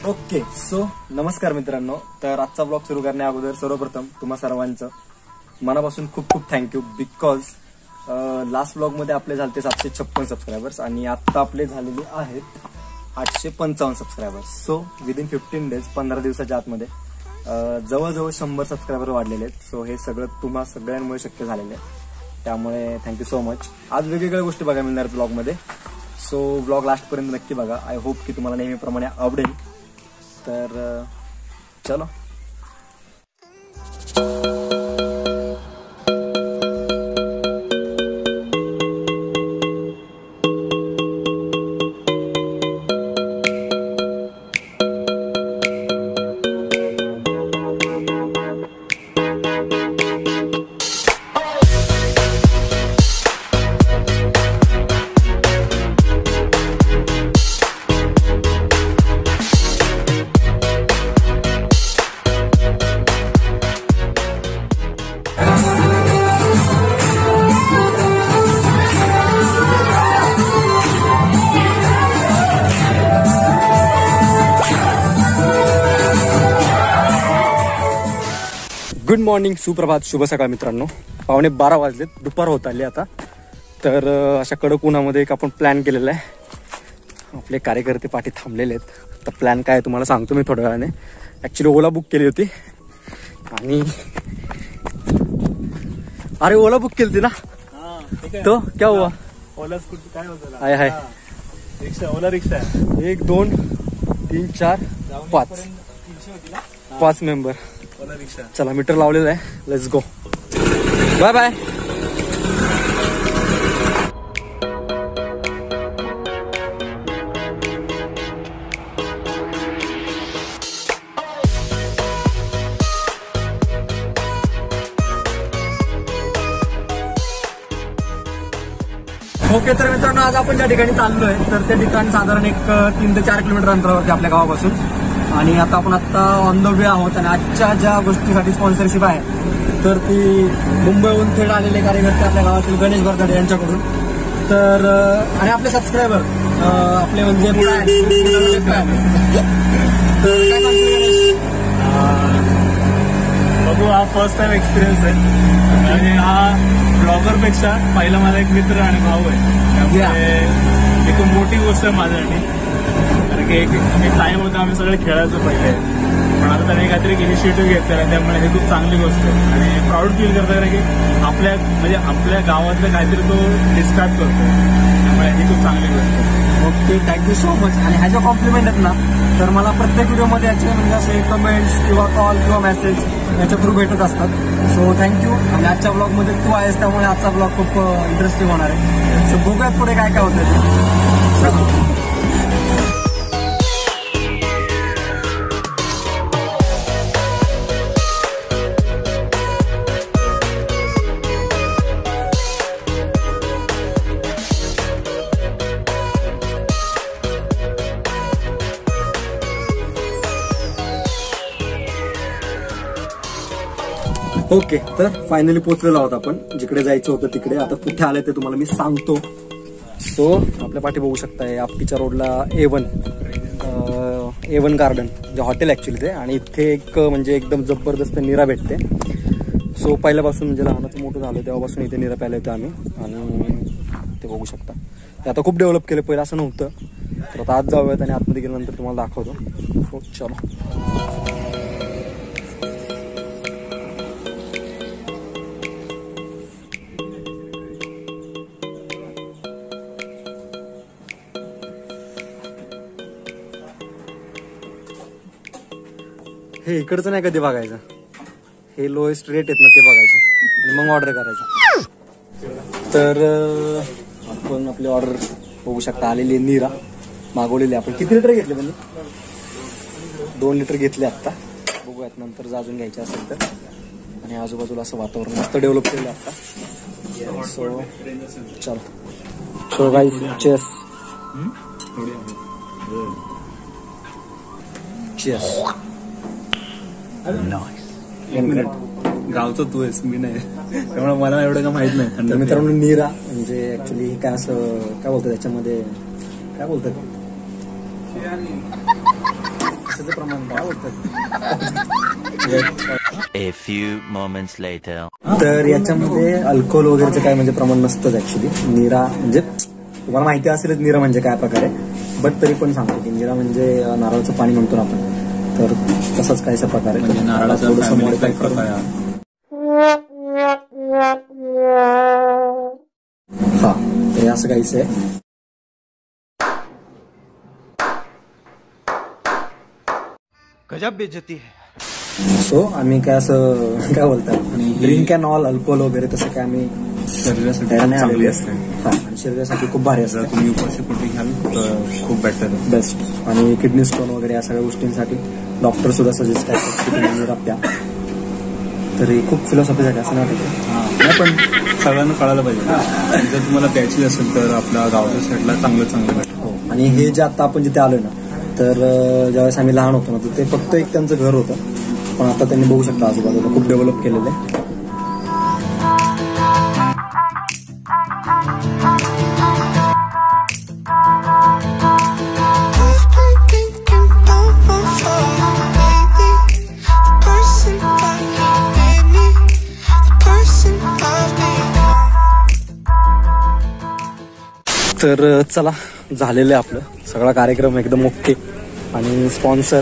Okay so नमस्कार मित्रांनो. तर आजचा ब्लॉग सुरू करण्या अगोदर सर्वप्रथम तुम्हा सर्वांचं मनापासून खूप खूप थँक्यू. बिकॉज लास्ट ब्लॉग मध्ये आपले झाले 756 सबस्क्रायबर्स आणि आता आपले झालेले आहेत 855 सबस्क्रायबर्स. सो विदिन 15 डेज 15 दिवसाच्या आतमध्ये जवळजवळ 100 सबस्क्रायबर वाढलेले आहेत. सो हे सगळं तुम्हा सगळ्यांमुळे शक्य झालेलं आहे. त्यामुळे थँक्यू सो मच. आज वेगवेगळ्या गोष्टी बघायला मिळणार ब्लॉग मध्ये. सो ब्लॉग लास्ट पर्यंत नक्की बघा. आय होप की तुम्हाला नेहमीप्रमाणे आवडेल. तर चलो. गुड मॉर्निंग, सुप्रभात, शुभ सकाळ मित्रांनो. 11:15 वाजलेत, दुपार होत आली आता. तर अशा कडक उन्हामध्ये एक आपण प्लॅन केलेला आहे. आपले कार्यकर्ते पाठी थांबलेले आहेत. तर प्लॅन काय तुम्हाला सांगतो मी थोड्या वेळाने. ऍक्च्युली ओला बुक केली होती आणि अरे ओला बुक केली होती ना. तो क्या हुआ? ओला स्कूटी काय होतं? हाय हाय रिक्षा, ओला रिक्षा 1 2 3 4 5 मेंबर. ओला रिक्षा. चला मीटर लावलेलं आहे. Let's go. Bye bye. Okay तर मित्रांनो, आज आपण ज्या ठिकाणी चाललोय तर त्या ठिकाणी साधारण एक 3 ते 4 किलोमीटर अंतरावरती आपल्या गावापासून. आणि आता आपण ऑन द वे आहोत. आणि आजच्या ज्या गोष्टीसाठी स्पॉन्सरशिप आहे तर ती मुंबईहून थेट आलेले कार्यकर्ते आपल्या गावातील गणेश बरदाडे यांच्याकडून. तर आणि आपले सबस्क्रायबर आपले म्हणजे बघू, हा फर्स्ट टाइम एक्सपिरियन्स आहे. आणि हा ब्लॉगर पेक्षा पहिला माझा एक मित्र आणि भाऊ आहे. त्यामुळे एक मोठी गोष्ट आहे माझ्यासाठी. कारण की एक टाइम होता आम्ही सगळे खेळायचो पहिले, पण आता त्याने काहीतरी इनिशिएटिव्ह घेतलेला. त्यामुळे हे खूप चांगली गोष्ट आहे आणि प्राऊड फील करता की आपल्या गावातलं काहीतरी तो डिस्क्राईब करतो. त्यामुळे ही खूप चांगली गोष्ट आहे. Okay, thank you so much. आणि ह्या ज्या कॉम्प्लिमेंट आहेत ना, तर मला प्रत्येक व्हिडिओमध्ये याचे म्हणजे असे कमेंट्स किंवा कॉल किंवा मेसेज याच्या थ्रू भेटत असतात. So thank you. आणि आजच्या ब्लॉगमध्ये तू आहेस त्यामुळे आजचा ब्लॉग खूप इंटरेस्टिंग होणार आहे. सो बघूयात पुढे काय काय होतं ते. ओके, तर फायनली पोहोचलेलो आहोत आपण जिकडे जायचं होतं तिकडे. आता कुठे आलंय ते तुम्हाला मी सांगतो. सो आपल्या पाठी बघू शकताय आपटीच्या रोडला A1 गार्डन जे हॉटेल ऍक्च्युली ते. आणि इथे एक म्हणजे एकदम जबरदस्त निरा भेटते. सो पहिल्यापासून म्हणजे लहानाचं मोठं झालं तेव्हापासून इथे निरा प्यायला येतो आम्ही. आणि ते बघू शकता ते आता खूप डेव्हलप केलं, पहिलं असं नव्हतं. तर आता आज जाऊयात आणि आतमध्ये गेल्यानंतर तुम्हाला दाखवतो. सो चलो. हे इकडचं नाही कधी बघायचं. हे लोएस्ट रेट आहेत ना ते बघायचं आणि मग ऑर्डर करायचं. तर आपण आपली ऑर्डर बघू शकता. आलेली नीरा मागवलेली आपण. किती लिटर घेतले म्हणजे? 2 लिटर घेतले आत्ता. बघूयात नंतर जाजून घ्यायचे असेल तर. आणि आजूबाजूला असं वातावरण मस्त डेव्हलप केलं आता. सो चल. So guys, chess. चेस. गावचं तू आहेस, मी नाही. त्यामुळे मला एवढं का माहित नाही. तर मित्रांनो, नीरा म्हणजे ऍक्च्युली काय असं काय बोलतात त्याच्यामध्ये, काय बोलतात प्रमाण काय बोलतात. A few moments later. तर याच्यामध्ये अल्कोहोल वगैरेचं काय म्हणजे प्रमाण नसतंच ऍक्च्युली. नीरा म्हणजे तुम्हाला माहिती असेलच नीरा म्हणजे काय प्रकारे, बट तरी पण सांगतो की नीरा म्हणजे नारळाचं पाणी म्हणतो ना आपण, तर तसंच काहीसा प्रकार आहे. नारळाचा थोडंसं मॉडिफाय करून हा तर असं काहीच आहे. गजब बेइज्जती है. सो आम्ही काय असं काय बोलतात ड्रिंक अँड ऑल अल्कोहोल वगैरे तसं काय आम्ही शरीरासाठी चांगली असते. हा आणि शरीरासाठी खूप भारी असतं. तुम्ही उपाशीपोटी घ्याल तर खूप बेटर आहे. बेस्ट. आणि किडनी स्टोन वगैरे या सगळ्या गोष्टींसाठी डॉक्टर सुद्धा सजेस्ट करतात की तुम्ही नीरा प्या. तरी खूप फिलॉसॉफी झाली असं नाही वाटत. नाही पण सगळ्यांना कळायला पाहिजे. जर तुम्हाला प्यायची असेल तर आपल्या गावाच्या साईडला चांगलं भेटेल. हो. आणि हे जे आता आपण जिथे आलोय ना, तर ज्यावेळेस आम्ही लहान होतो ना, तर ते फक्त एक त्यांचं घर होतं, पण आता त्यांनी बघू शकता आजूबाजूला खूप डेव्हलप केलेलं आहे. तर चला झालेलं आहे आपलं सगळा कार्यक्रम एकदम ओके. आणि स्पॉन्सर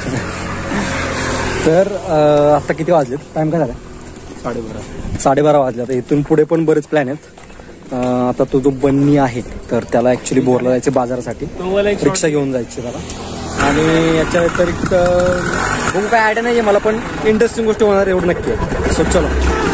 तर आता किती वाजलेत, टाइम काय झाला? 12:30 वाजले. आता इथून पुढे पण बरेच प्लॅन आहेत. आता तो जो बन्नी आहे तर त्याला ऍक्च्युली बोरला जायचं बाजारासाठी, रिक्षा घेऊन जायची त्याला. आणि याच्या व्यतिरिक्त बघू काय आयडिया नाहीये मला, पण इंटरेस्टिंग गोष्ट होणार एवढं नक्की आहे. सो चलो.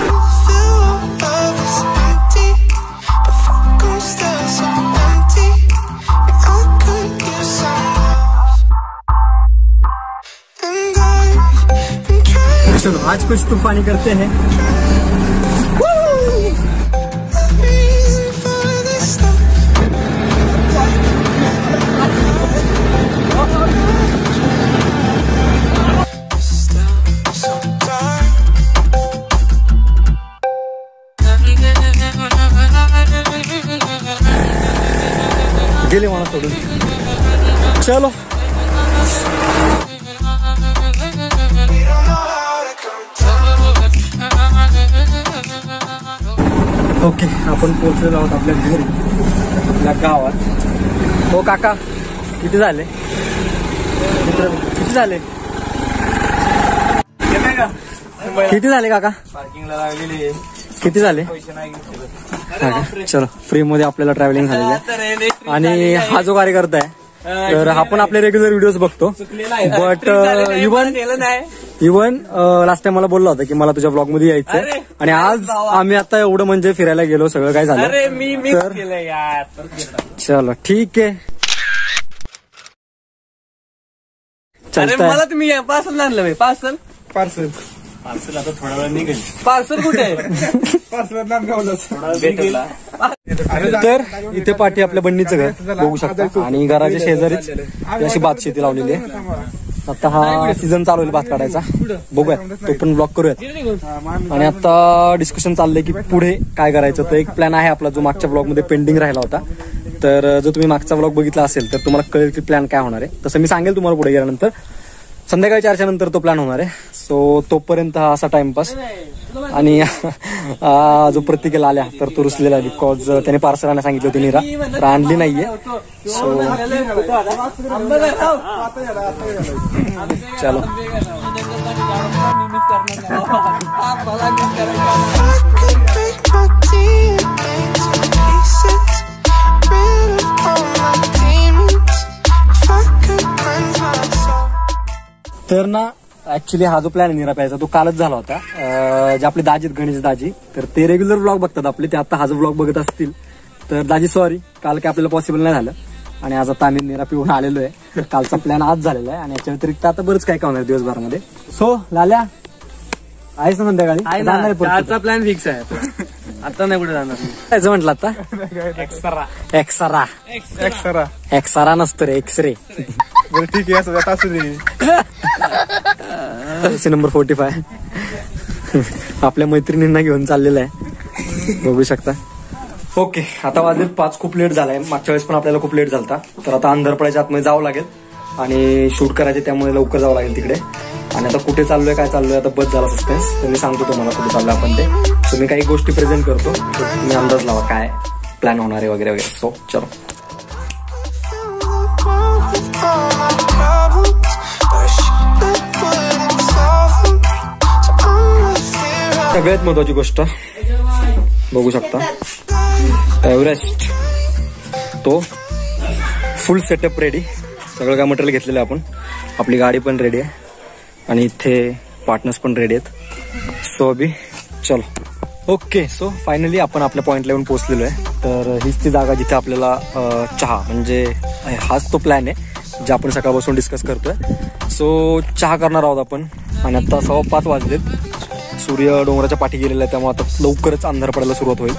चलो आज कुछ तूफानी करते हैं. गेले मला सोडून. चलो ओके. आपण पोहोचलेलो आहोत आपल्या घरी, आपल्या गावात. हो काका किती झाले? किती झाले काका? पार्किंगला लागलेली किती झाले? चलो फ्री मध्ये आपल्याला ट्रॅव्हलिंग झालेली आहे. आणि हा जो कार्यकर्ता आहे तर हा पण आपले रेग्युलर व्हिडिओज बघतो, बट इव्हन लास्ट टाइम मला बोलला होता की मला तुझ्या ब्लॉग मध्ये यायचं. आणि आज आम्ही आता एवढं म्हणजे फिरायला गेलो, सगळं काय झालं. तर चलो ठीक आहे. मला तुम्ही पार्सल आणलं. पार्सल आता थोड्या वेळ निघेल. पार्सल कुठे आहे? तर इथे पाठी आपल्या बन्नीचं घर बघू शकता. आणि घराच्या शेजारीच अशी भात शेती लावलेली आहे. आता हा सीझन चालू होईल भात काढायचा, बघूया तो पण ब्लॉक करूयात. आणि आता डिस्कशन चाललंय की पुढे काय करायचं. तर एक प्लॅन आहे आपला जो मागच्या ब्लॉग मध्ये पेंडिंग राहिला होता. तर जर तुम्ही मागचा ब्लॉग बघितला असेल तर तुम्हाला कळेल की प्लॅन काय होणार आहे. तसं मी सांगेल तुम्हाला पुढे गेल्यानंतर. संध्याकाळी 4च्या नंतर तो प्लॅन होणार आहे. सो तोपर्यंत हा असा टाइमपास. आणि जो प्रत्येकाला आल्या तर तो रुसलेला आहे, बिकॉज त्याने पार्सल आणायला सांगितलं होती नीरा, तर आणली नाहीये. सो चलो तर ना ऍक्च्युली हा जो प्लॅन आहे नीरा प्यायचा तो कालच झाला होता. जे आपले दाजी गणेश दाजी तर ते रेग्युलर ब्लॉग बघतात आपले, ते आता हा जो ब्लॉग बघत असतील तर दाजी सॉरी, काल काय आपल्याला पॉसिबल नाही झालं. आणि आज आता आम्ही नीरा पिऊन आलेलो आहे. कालचा प्लॅन आज झालेला आहे आणि याच्या व्यतिरिक्त आता बरंच काय होणार दिवसभरामध्ये. सो लाल्या आहेस ना संध्याकाळी? आजचा प्लॅन फिक्स आहे. आता नाही कुठे जाणार. काय म्हटलं आता? एक्सरा नसतं रे, एक्सरे. बरं ठीक आहे. नंबर 45 आपल्या मैत्रिणींना घेऊन चाललेला आहे, बघू शकता. ओके आता वाजले 5. खूप लेट झालाय. मागच्या वेळेस पण आपल्याला खूप लेट झालता. तर आता अंधार पडायच्या आतमध्ये जावं लागेल. आणि शूट करायचे, त्यामुळे लवकर जावं लागेल तिकडे. आणि आता कुठे चाललोय काय चाललोय आता बस झाला सस्पेन्स, तर मी सांगतो तुम्हाला कुठे चाललोय आपण ते. सो मी काही गोष्टी प्रेझेंट करतो, तुम्ही अंदाज लावा काय प्लॅन होणार आहे वगैरे वगैरे. सो चलो. सगळ्यात महत्वाची गोष्ट बघू शकता, एव्हरेस्ट तो फुल सेटअप रेडी, सगळं काय मटेरियल घेतलेलं आहे आपण, आपली गाडी पण रेडी आहे आणि इथे पार्टनर्स पण रेडी आहेत. सो अभि चलो. ओके, सो फायनली आपण आपल्या पॉईंटला येऊन पोहोचलेलो आहे. तर हीच ती जागा जिथे आपल्याला चहा, म्हणजे हाच तो प्लॅन आहे जे आपण सकाळपासून डिस्कस करतोय. सो चहा करणार आहोत आपण आणि आता 5:15 वाजलेत. सूर्य डोंगराच्या पाठी गेलेला आहे, त्यामुळे आता लवकरच अंधार पडायला सुरुवात होईल.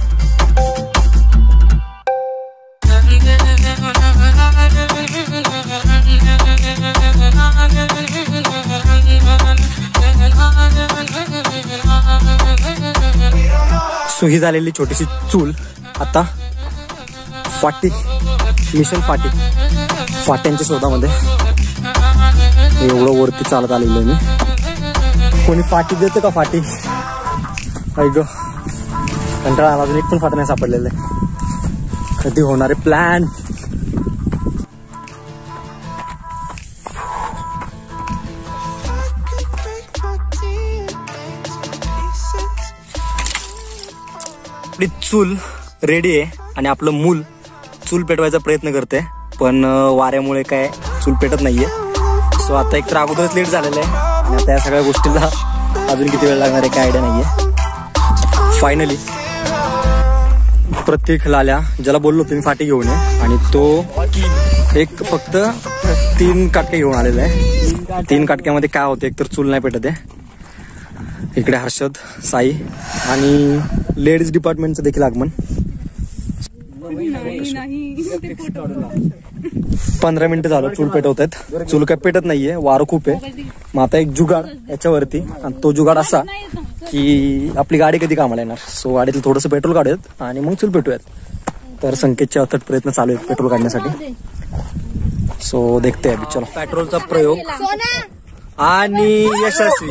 सो ही झालेली छोटीशी चूल आता फाटी, मिशन फाटी, फाट्यांच्या शोधामध्ये एवढं वरती चालत आलेलं आहे मी. कोणी फाटी देतं का फाटी? ऐक कंटाळा आला, अजून एक पण फाटा नाही सापडलेलं आहे. कधी होणारे प्लॅन? आपली चूल रेडी आहे आणि आपलं मूल चूल पेटवायचा प्रयत्न करते, पण वाऱ्यामुळे काय चूल पेटत नाहीये. सो आता एक तर अगोदरच लेट झालेलं आहे आणि आता या सगळ्या गोष्टीला अजून किती वेळ लागणार आहे काय आयडिया नाहीये. फायनली प्रत्येक लाल्या ज्याला बोललो तुम्ही फाटी घेऊन ये, आणि तो एक फक्त 3 काटके घेऊन आलेला आहे. 3 काटक्यामध्ये काय होतं, एक तर चूल नाही पेटत आहे. इकडे हर्षद, साई आणि लेडीज डिपार्टमेंटचं देखील आगमन. 15 मिनिटं झालं चूल पेटवत आहेत. चूल काय पेटत नाहीये, वारं खूप आहे. मग आता एक जुगाड याच्यावरती, आणि तो जुगाड असा की आपली गाडी कधी कामाला येणार. सो गाडीतलं थोडंसं पेट्रोल काढूयात आणि मग चूल पेटूयात. तर संकेतचे अथक प्रयत्न चालू आहेत पेट्रोल काढण्यासाठी. सो देखते अभि, चलो. पेट्रोलचा प्रयोग आणि यशस्वी.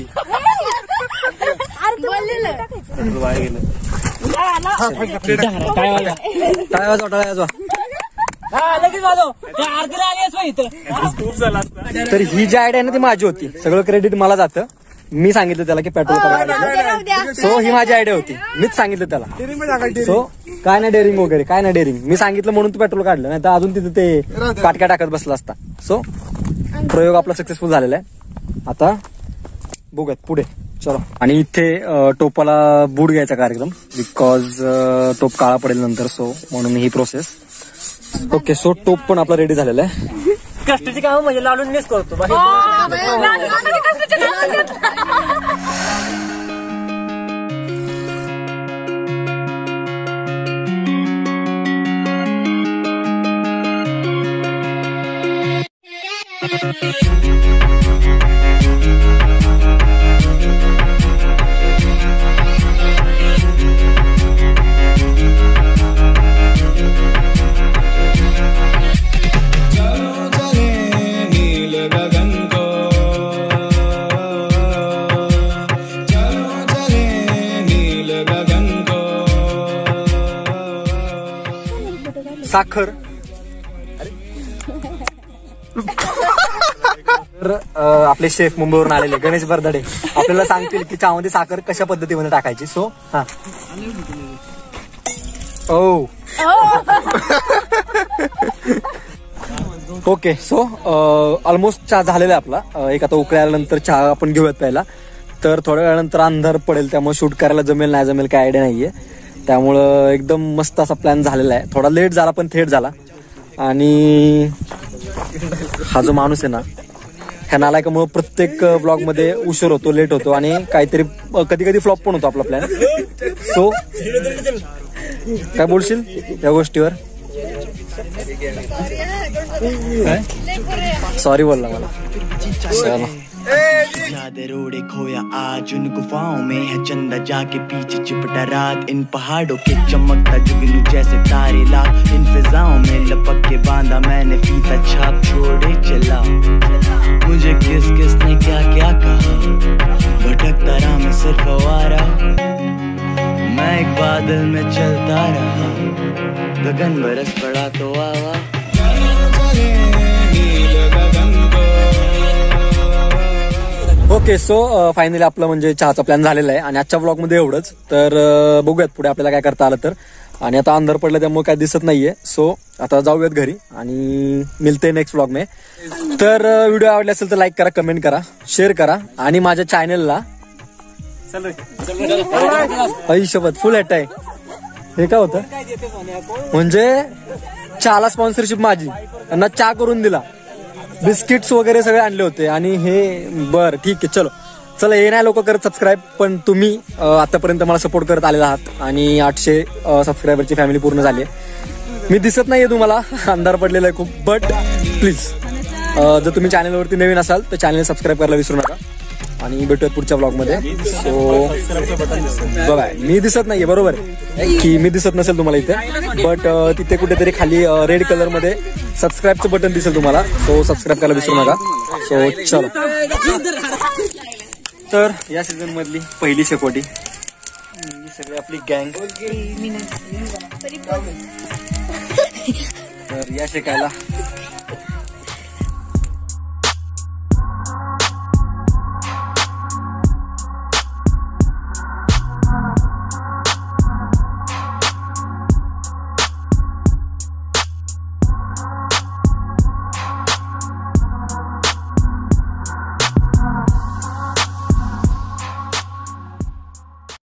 तर ही जी आयडिया आहे ना ती माझी होती, सगळं क्रेडिट मला जातं. मी सांगितलं त्याला की पेट्रोल काढायला. सो ही माझी आयडिया होती, मीच सांगितलं त्याला. सो काय नाही डेअरिंग वगैरे, काय नाही डेअरिंग, मी सांगितलं म्हणून तू पेट्रोल काढलं, नाही तर अजून तिथे ते काटक्या टाकत बसला असता. सो प्रयोग आपला सक्सेसफुल झालेला आहे. आता बघूयात पुढे, चलो. आणि इथे टोपाला बूट घ्यायचा कार्यक्रम, बिकॉज टोप काळा पडेल नंतर, सो म्हणून ही प्रोसेस. ओके, सो टोप पण आपला रेडी झालेला आहे. कष्टाची काम म्हणजे लाडून मिस करतो. साखर. आपले शेफ मुंबईवरून आलेले गणेश बरदडे आपल्याला सांगतील की चहामध्ये साखर कशा पद्धतीमध्ये टाकायची. सो हा, ओ ओके. सो ऑलमोस्ट चहा झालेला आहे आपला. एक आता उकळी आल्यानंतर चहा आपण घेऊयात प्यायला. तर थोड्या वेळानंतर अंधार पडेल, त्यामुळे शूट करायला जमेल नाही जमेल काय आयडिया नाहीये. त्यामुळं एकदम मस्त असा प्लॅन झालेला आहे. थोडा लेट झाला पण थेट झाला. आणि हा जो माणूस आहे ना, ह्या नालायकामुळे प्रत्येक ब्लॉग मध्ये उशीर होतो, लेट होतो आणि काहीतरी कधी कधी फ्लॉप पण होतो आपला प्लॅन. सो काय बोलशील या गोष्टीवर? सॉरी बोलला मला. याद रोड़े खोया आज उन गुफाओं में है चंदा जाके पीछे चिपटा रात इन पहाड़ों के चमकता जुगनू जैसे तारे लाख इन फिजाओं में लपक के बांधा मैंने फीता छाप छोड़े चला मुझे किस किस ने क्या क्या कहा भटकता रहा मैं सिर्फ आवारा मैं एक बादल में चलता रहा गगन बरस पड़ा तो आवा ओके सो फायनली आपलं म्हणजे चहाचा प्लॅन झालेला आहे आणि आजच्या व्लॉग मध्ये एवढंच तर बघूयात पुढे आपल्याला काय करता आलं तर आणि आता अंधार पडलं त्यामुळे काय दिसत नाहीये सो आता जाऊयात घरी आणि मिळते नेक्स्ट व्लॉग में तर व्हिडिओ आवडला असेल तर लाईक करा कमेंट करा शेअर करा आणि माझ्या चॅनलला आयुष्यभर फुल हॅट आहे हे काय होतं म्हणजे चहाला स्पॉन्सरशिप माझी त्यांना चहा करून दिला बिस्किट्स वगैरे सगळे आणले होते आणि हे बरं ठीक आहे चला हे नाही लोक करत सबस्क्राईब पण तुम्ही आतापर्यंत मला सपोर्ट करत आलेला आहात आणि 800 सबस्क्रायबरची फॅमिली पूर्ण झाली आहे मी दिसत नाहीये तुम्हाला अंधार पडलेला आहे खूप बट प्लीज जर तुम्ही चॅनलवरती नवीन असाल तर चॅनल सबस्क्राईब करायला विसरू नका आणि भेटूयात पुढच्या ब्लॉग मध्ये सो बघा मी दिसत नाहीये बरोबर की मी दिसत नसेल तुम्हाला इथे बट तिथे कुठेतरी खाली रेड कलर मध्ये सबस्क्राईबचं बटन दिसेल तुम्हाला सो सबस्क्राईब करायला विसरू नका सो चलो तर या सीझन मधली पहिली शेकोटी सगळी आपली गँग तर या शेकायला